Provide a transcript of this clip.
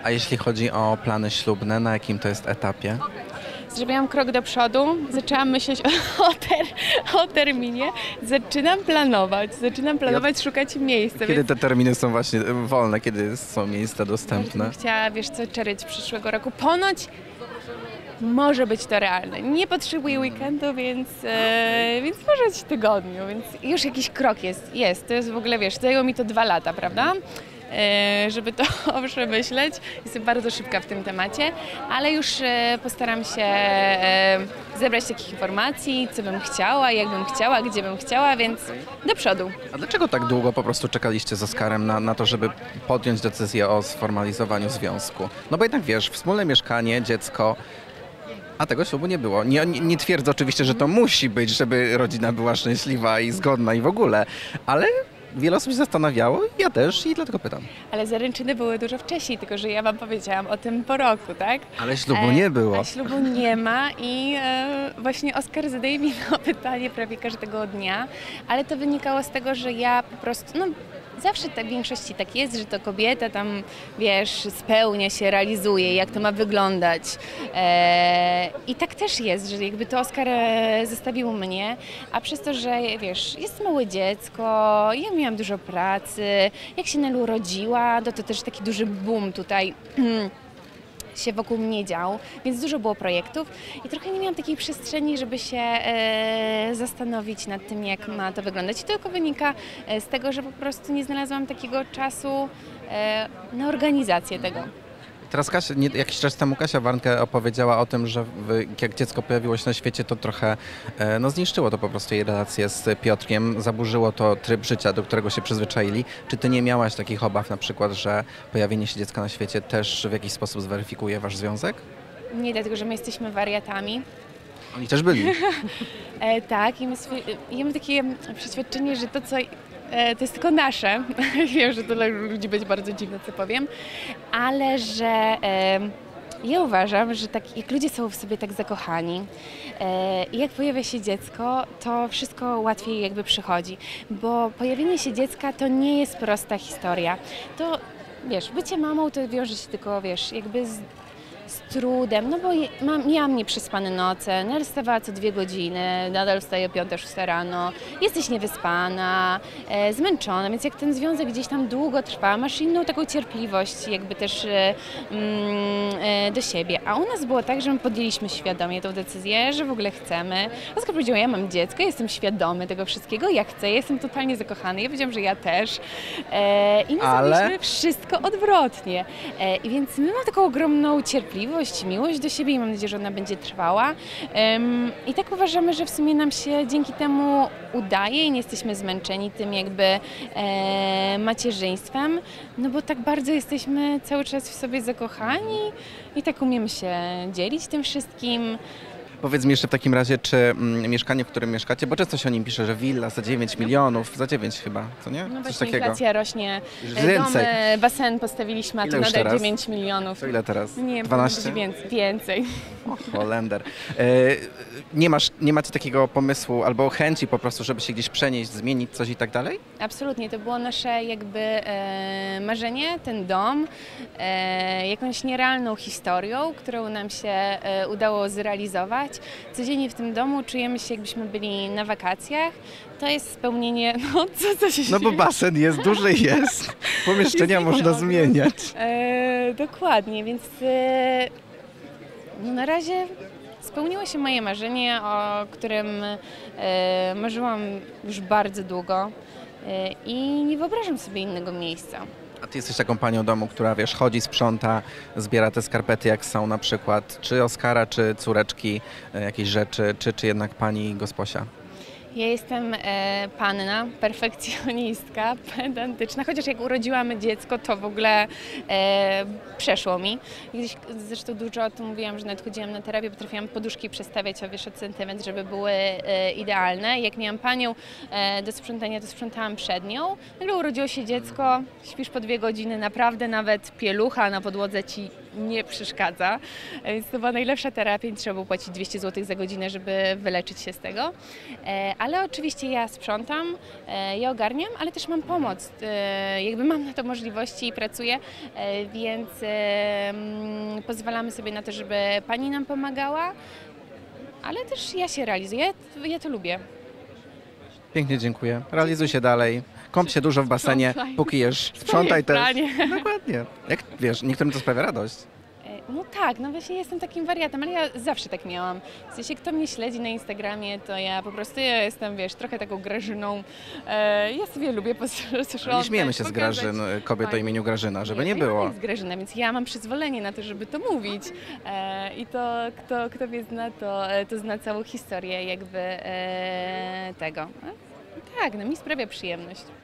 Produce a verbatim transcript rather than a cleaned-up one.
A jeśli chodzi o plany ślubne, na jakim to jest etapie? Zrobiłam krok do przodu, zaczęłam myśleć o, o, ter, o terminie, zaczynam planować, zaczynam planować, ja, szukać miejsca. Kiedy więc... te terminy są właśnie wolne, kiedy są miejsca dostępne? Bardzo chciała, wiesz co, czerwiec przyszłego roku. Ponoć może być to realne. Nie potrzebuję weekendu, więc, e, więc może być w tygodniu, więc już jakiś krok jest, jest. To jest w ogóle, wiesz, zajęło mi to dwa lata, prawda? Żeby to przemyśleć. Jestem bardzo szybka w tym temacie, ale już postaram się zebrać takich informacji, co bym chciała, jak bym chciała, gdzie bym chciała, więc do przodu. A dlaczego tak długo po prostu czekaliście z Oskarem na, na to, żeby podjąć decyzję o sformalizowaniu związku? No bo jednak wiesz, wspólne mieszkanie, dziecko, a tego ślubu nie było. Nie, nie, nie twierdzę oczywiście, że to musi być, żeby rodzina była szczęśliwa i zgodna i w ogóle, ale wiele osób się zastanawiało, ja też i dlatego pytam. Ale zaręczyny były dużo wcześniej, tylko że ja wam powiedziałam o tym po roku, tak? Ale ślubu nie było. A ślubu nie ma i e, właśnie Oskar zadaje mi to pytanie prawie każdego dnia, ale to wynikało z tego, że ja po prostu, no zawsze tak w większości tak jest, że to kobieta tam, wiesz, spełnia się, realizuje, jak to ma wyglądać. E, I tak też jest, że jakby to Oskar e, zostawił mnie, a przez to, że wiesz, jest małe dziecko, ja miałam dużo pracy, jak się Nelu urodziła, to, to też taki duży boom tutaj się wokół mnie dział, więc dużo było projektów i trochę nie miałam takiej przestrzeni, żeby się e, zastanowić nad tym, jak ma to wyglądać. I to tylko wynika z tego, że po prostu nie znalazłam takiego czasu e, na organizację tego. Teraz Kasia, nie, jakiś czas temu Kasia Warnke opowiedziała o tym, że w, jak dziecko pojawiło się na świecie, to trochę e, no, zniszczyło to po prostu jej relację z Piotrkiem, zaburzyło to tryb życia, do którego się przyzwyczaili. Czy ty nie miałaś takich obaw na przykład, że pojawienie się dziecka na świecie też w jakiś sposób zweryfikuje wasz związek? Nie, dlatego że my jesteśmy wariatami. Oni też byli. e, tak, i my swój, ja mam takie przeświadczenie, że to, co to jest tylko nasze. Wiem, że to dla ludzi będzie bardzo dziwne, co powiem, ale że e, ja uważam, że tak, jak ludzie są w sobie tak zakochani e, i jak pojawia się dziecko, to wszystko łatwiej jakby przychodzi, bo pojawienie się dziecka to nie jest prosta historia. To, wiesz, bycie mamą to wiąże się tylko, wiesz, jakby z z trudem, no bo je, mam, miałam nieprzespane noce, Nel wstawała co dwie godziny, nadal wstaje o piąta, szósta rano, jesteś niewyspana, e, zmęczona, więc jak ten związek gdzieś tam długo trwa, masz inną taką cierpliwość jakby też e, e, do siebie. A u nas było tak, że my podjęliśmy świadomie tę decyzję, że w ogóle chcemy. Oskar powiedział, ja mam dziecko, jestem świadomy tego wszystkiego, ja chcę, jestem totalnie zakochany, ja powiedziałam, że ja też. E, I my Ale... zrobiliśmy wszystko odwrotnie. E, I więc my mamy taką ogromną cierpliwość, miłość do siebie i mam nadzieję, że ona będzie trwała. Um, I tak uważamy, że w sumie nam się dzięki temu udaje i nie jesteśmy zmęczeni tym jakby e, macierzyństwem, no bo tak bardzo jesteśmy cały czas w sobie zakochani i tak umiemy się dzielić tym wszystkim. Powiedz mi jeszcze w takim razie, czy mm, mieszkanie, w którym mieszkacie, bo często się o nim pisze, że willa za dziewięć milionów, za dziewięć chyba, co nie? No Coś właśnie takiego. inflacja rośnie, Więcej. domy, basen postawiliśmy, a Ile to już nadal teraz? dziewięć milionów. To ile teraz? Nie, dwanaście? Więcej. więcej. O, Holender. E, nie, masz, nie macie takiego pomysłu albo chęci po prostu, żeby się gdzieś przenieść, zmienić coś i tak dalej? Absolutnie, to było nasze jakby e, marzenie, ten dom, e, jakąś nierealną historią, którą nam się e, udało zrealizować. Codziennie w tym domu czujemy się, jakbyśmy byli na wakacjach. To jest spełnienie, no co, co się No bo basen jest, duży jest, pomieszczenia jest można ogromny. zmieniać. E, dokładnie, więc e, no na razie spełniło się moje marzenie, o którym e, marzyłam już bardzo długo e, i nie wyobrażam sobie innego miejsca. A ty jesteś taką panią domu, która wiesz, chodzi, sprząta, zbiera te skarpety jak są na przykład, czy Oskara, czy córeczki, e, jakieś rzeczy, czy, czy jednak pani gosposia? Ja jestem e, panna, perfekcjonistka, pedantyczna, chociaż jak urodziłam dziecko, to w ogóle e, przeszło mi. Gdzieś, zresztą dużo o tym mówiłam, że nawet chodziłam na terapię, potrafiłam poduszki przestawiać o wiesz, o centymetr, żeby były e, idealne. Jak miałam panią e, do sprzątania, to sprzątałam przed nią. Nagle urodziło się dziecko, śpisz po dwie godziny, naprawdę nawet pielucha na podłodze ci nie przeszkadza. E, Więc to była najlepsza terapia, nie trzeba było płacić dwieście złotych za godzinę, żeby wyleczyć się z tego. E, Ale oczywiście ja sprzątam, e, ja ogarniam, ale też mam pomoc. E, Jakby mam na to możliwości i pracuję, e, więc e, mm, pozwalamy sobie na to, żeby pani nam pomagała, ale też ja się realizuję, ja, ja to lubię. Pięknie dziękuję. Realizuj się dalej. Kąp się dużo w basenie, Sprzątaj. póki jesz. Sprzątaj też. pranie. Dokładnie. Jak wiesz, niektórym to sprawia radość. E, No tak, no właśnie jestem takim wariatem, ale ja zawsze tak miałam. W sensie, kto mnie śledzi na Instagramie, to ja po prostu ja jestem, wiesz, trochę taką Grażyną. E, ja sobie lubię posprzątać. Nie śmiejemy się z pokazać Grażyn, kobiet o fajnie. imieniu Grażyna, żeby nie no ja było. jest Grażyna, więc ja mam przyzwolenie na to, żeby to mówić. E, I to, kto, kto mnie zna, to, e, to zna całą historię jakby e, tego. E, tak, no mi sprawia przyjemność.